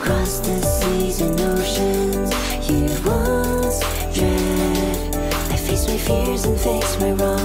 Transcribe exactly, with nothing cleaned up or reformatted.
Across the seas and oceans, you once dread. I face my fears and face my wrongs.